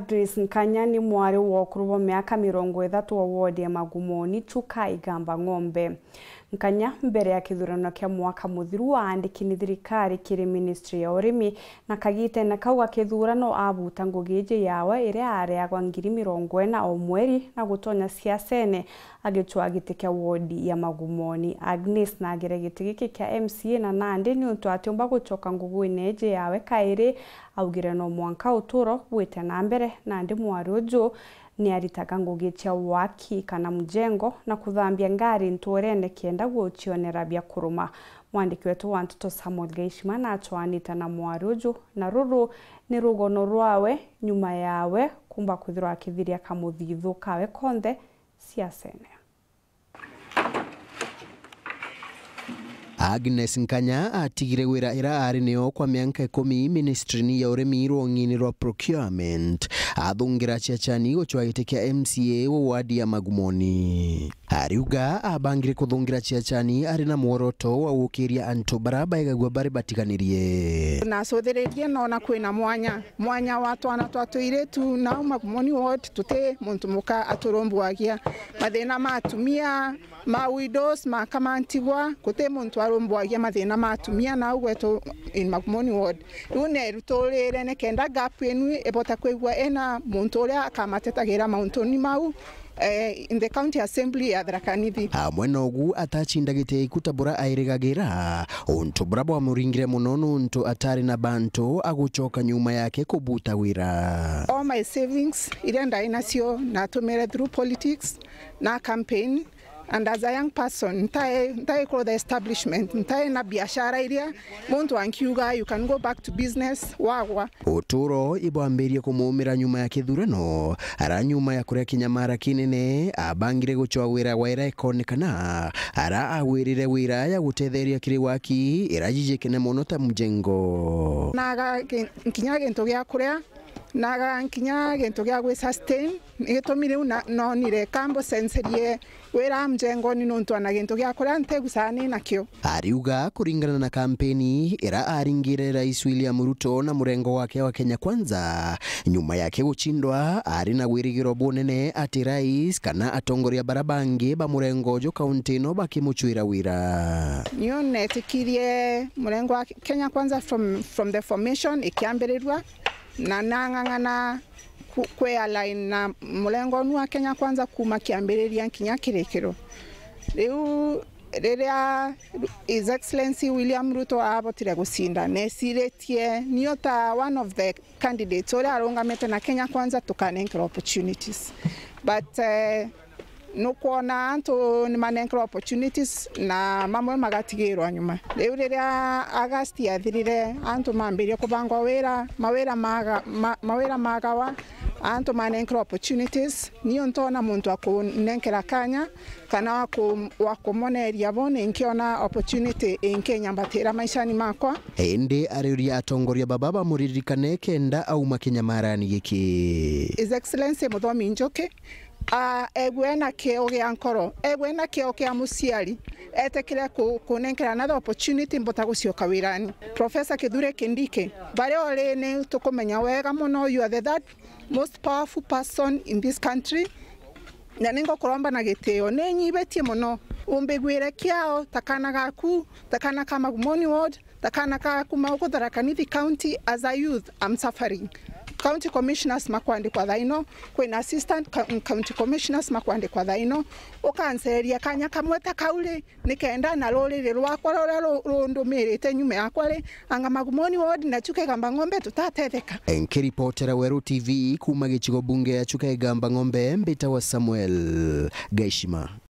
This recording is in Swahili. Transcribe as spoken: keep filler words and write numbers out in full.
Agnes Nkanya ni mwari wokuru wa miaka mirongo ithatu wa wodi ya Magumoni chuka igamba ng'ombe. Nkanya mbere ya kithurano kia mwaka muthiru wa andiki ni thirikari kiri ministry ya urimi na kagite na kauga kithurano abuta ngugije yawe ire areagwa ngiri mirongo ina o mweri na gutonya siasene agicwa gite kia wodi ya Magumoni. Agnes na agire gite giki kia M C A na Nandi ni untu atiomba gucoka nguguine je yawe kairi augire no mwanka uturo wite na mbere Nandi mwari uju ni aritaga ngugi cia waki kana mujengo na kuthambia ngari ntuorene kienda guchionera bya kuruma. Mwandiki wetu wa Ntuto Samuel Geishima na atwanita na mwari uju na ruru ni rugono rwawe nyuma yawe kumba kuthirwa akithiria kamuthithu kawe konthe siasene. Agnes Nkanya atigire wira ira ari neo kwa mianka ikumi ministry ya urimi rwongini rwa procurement athungira chiachani gochwa gitekia M C A wa wadi ya Magumoni. Ariuga abangire kuthungira chiachani ari na muoroto wa gukiria antu baraba igagwa bari batiganirie na sothererie no na kwina mwanya mwanya watu ana twatuire tu na Magumoni ward tute muntu muka aturombuagia mathina matumia ma widows ma kamantigwa kote muntu arombuagia mathina matumia na ugweto in Magumoni ward une rutorere ne kenda gap enu ebota kwegwa ena muntu uria akamatetagira mauntoni mau Uh, in the county assembly ya Thirakarithi. Amwe nogu atachindagite ikutabura airigagira untu brabo amuringire munono untu atari na bantu aguchoka nyuma yake kubuta wira. All my savings irenda inacio na tumere through politics na campaign. And as a young person, ntae ntae call the establishment, ntae na biashara iria muntu ankiuga you can go back to business wagwa. Uturo ibwambirie kumumira nyuma ya kithurano ara nyuma ya kuria kinyamara kinene abangire guchwa wira waira ikonekana ara awirire wira ya gutetheria kiri waki irajije kene muno ta mujengo naga nkinya gento gya kuria naga nkinya gento gya gwe sustain nigitumire una no nire kambo senserie wera mjengo ni nontu ana gento gya kuria ntegusane nakyo. Ariuga kuringana na kampeni ira aringire Rais William Ruto na murengo wake wa Kenya Kwanza nyuma yake guchindwa ari na gwirigiro bunene ati rais kana atongoria barabangi ba murengo jo kaunti no bakimuchwira wira. Niyo netikirie murengo wa Kenya Kwanza from from the formation ikiambirirwa na nangangana kwe align na mulengo wa Kenya Kwanza kuma kiambiriria nkinya kirekero. Riu riria His Excellency William Ruto abotire gucinda nesiretie niota one of the candidates ora arongamete na Kenya Kwanza tukanenkera opportunities but uh, no kuona anto ni manenkera opportunities na mamwe magatigirwa nyuma. Riu riria August yathirire anto mambirie kubangwa wira mawira maga ma, mawira magawa anto manenkera opportunities niyo ntona muntu akunenkera kanya kana wakumoneria bone nkiona opportunity enkenya mbatera maishani makwa. Ende ariuria atongoria bababa muririkane kenda au makinyamarani giki. His Excellency Muthomi Njuki a egwena keo gya nkoro egwena keo kya musiari etekire kunenkera another opportunity mbota gucioka wirani. Professor Kithure Kindike bare orene tukumenya wega muno you are the that most powerful person in this country na ningo kuromba na giteo nenyibetie muno umbegwire kiao takana gaku takana kama Magumoni ward takana ka kuma uko Thirakarithi county. As a youth I'm suffering. County commissioners makwande kwa thaino kwina assistant county commissioners makwande kwa thaino ukanseria kanya kamweta kaule nikenda na rorire rwakwa rora rundumirite nyume yakware anga Magumoni ward na chuke gamba ng'ombe tutatetheka. Enkiripotera Weru T V kuma gichigo bunge ya chuke gamba ng'ombe mbita wa Samuel Geishima.